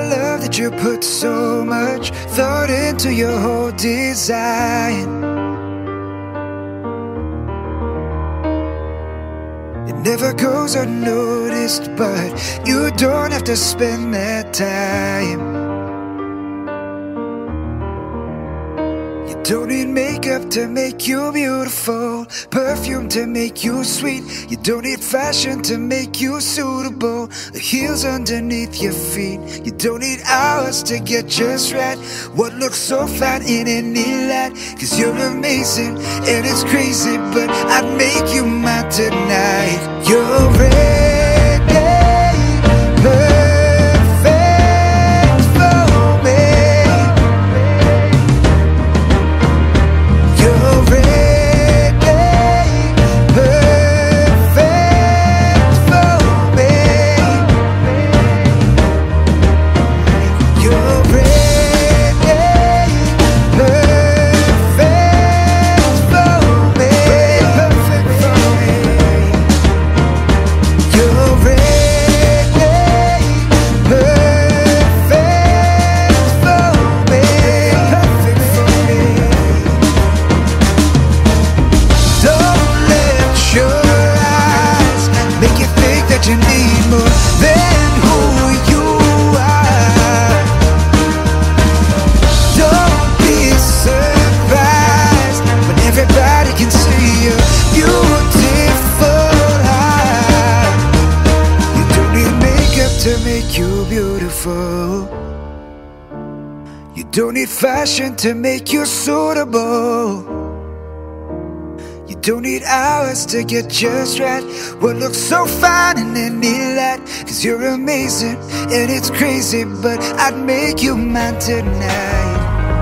love that you put so much thought into your whole design. It never goes unnoticed, but you don't have to spend that time. Don't need makeup to make you beautiful, perfume to make you sweet. You don't need fashion to make you suitable, the heels underneath your feet. You don't need hours to get just right. What looks so fine in any light? Cause you're amazing and it's crazy, but I'd make you mine tonight. You're ready, perfect for me. You're ready, perfect for me. You're ready, perfect for me. Perfect for me. You're ready, perfect for me. Perfect for me. Don't let your eyes make you think that you need more than who you are. Don't be surprised when everybody can see you beautiful heart. You don't need makeup to make you beautiful. You don't need fashion to make you suitable. You don't need hours to get just right. What looks so fine in any light? Cause you're amazing and it's crazy, but I'd make you mine tonight.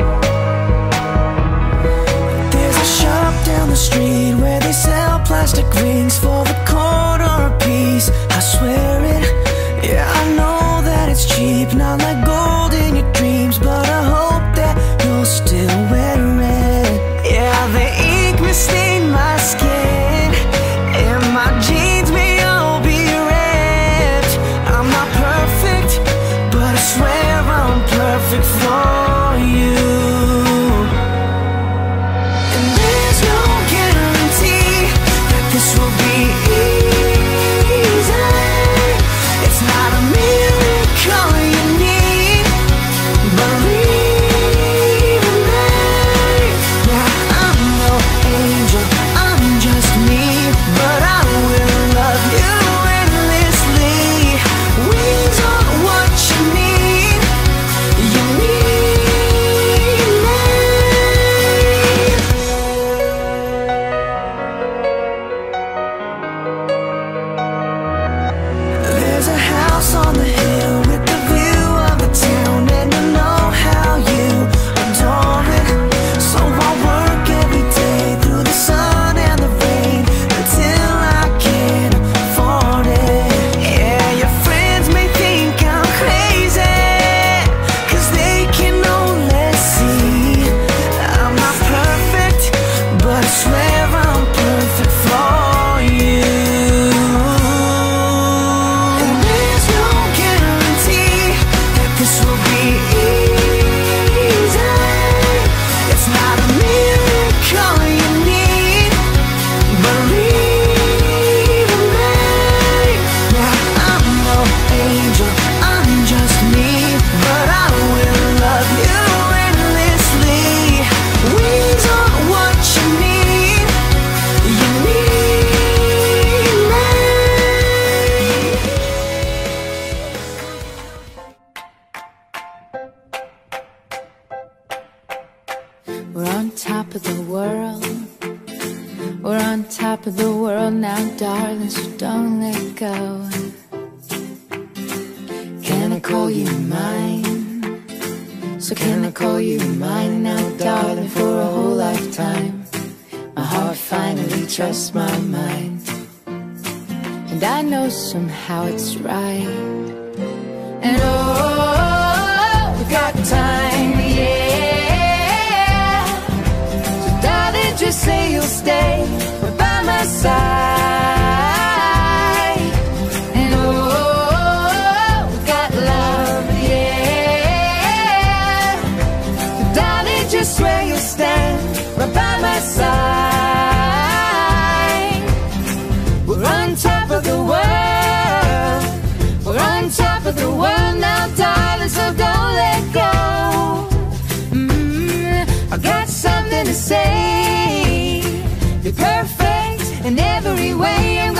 There's a shop down the street where they sell plastic rings for the quarter a piece. I swear it, yeah, I know that it's cheap, not like gold in your dreams, but I hope that you'll still wear it. Yeah, the ink may stain my skin, and my jeans may all be ripped. I'm not perfect, but I swear I'm perfect for you. And there's no guarantee that this will be easy. It's not a miracle you need, believe in me. Yeah, I'm no angel, I'm just me, but I will love you endlessly. Wings are what you need, you need me. There's a house on the hill with the view of the town, and I know how you adore it. So I work every day through the sun and the rain until I can afford it. Yeah, your friends may think I'm crazy, cause they can only see I'm not perfect, but I swear I'm perfect for you. And there's no guarantee that this will be easy. It's not a miracle you need, believe in me. Yeah, I'm no angel, I'm just me, but I will love you endlessly. Wings are what you need, you need me. We're on top of the world. We're on top of the world now, darling, so don't let go. Can I call you mine? So can I call you mine now, darling, for a whole lifetime? My heart finally trusts my mind, and I know somehow it's right. And oh, we got time, yeah. So darling, just say you'll stay by my side. And oh, we got love, yeah. world now, darling, so don't let go. I got something to say. You're perfect in every way.